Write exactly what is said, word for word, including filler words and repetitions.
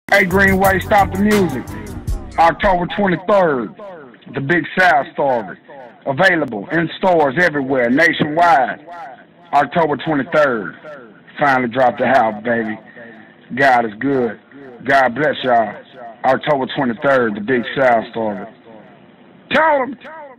Hey, Greenway, stop the music. October twenty-third, The Big South Story. Available in stores everywhere, nationwide. October twenty-third. Finally dropped the house, baby. God is good. God bless y'all. October twenty-third, The Big South Story. Tell them.